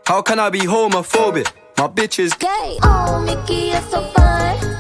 How can I be homophobic? My bitch is gay. Oh, Mickey, you're so fine.